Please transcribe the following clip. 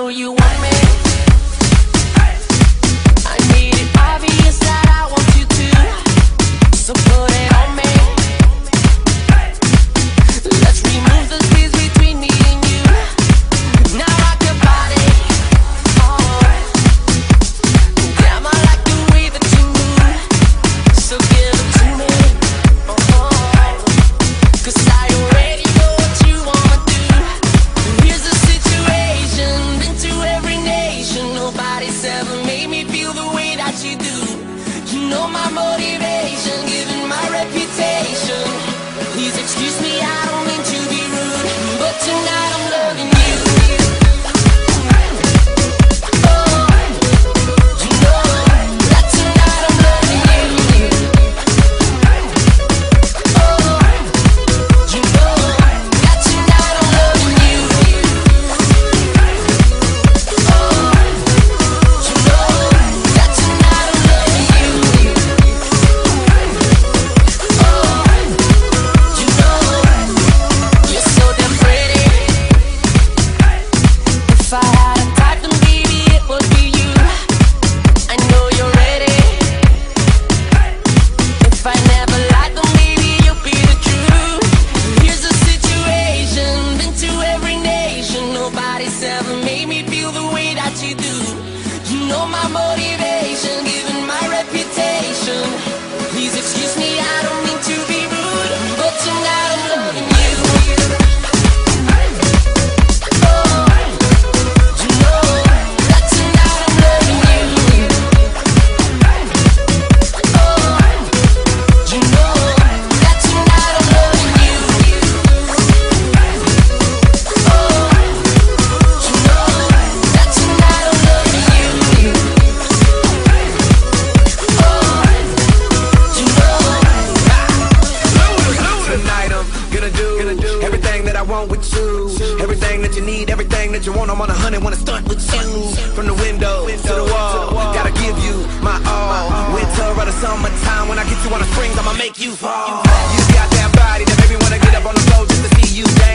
know you want me. I made it obvious that I want you to, so put it on me. Let's remove the space between me and you. Now rock your body. Oh, damn, I like the way that you move. So give it to me. Oh, 'cause I already know what you wanna do. Here's the situation, been to every nation. Nobody's ever made me feel the way that you do. You know my motivation, given my reputation. Please excuse me, I don't mean to be rude, but tonight I'm loving you. Oh, you know that tonight I'm loving you. Oh, you know that tonight I'm loving you. Oh, you know that tonight I'm loving you. Oh, you know you're so damn pretty. If I had a type, then baby it would be you. I know you're ready. If I never lied, then maybe you'll be the truth. Here's the situation, been to every nation. Nobody's ever made me feel the way that you do. You know my motivation, given my reputation. Please excuse me, I don't mean to be rude, but tonight I'm loving you. Oh, you know that tonight I'm loving you. Oh, you know that tonight I'm loving you. Oh, you know that tonight I'm loving you. Oh, you know. Tonight I'm gonna do everything that I want with you. Everything that you need, everything that you want. I'm on 100, wanna start with you. From the window to the wall, gotta give you my all. Winter or the summertime, when I get you on the springs, I'ma make you fall. You got that body that made me wanna get up on the floor just to see you dance.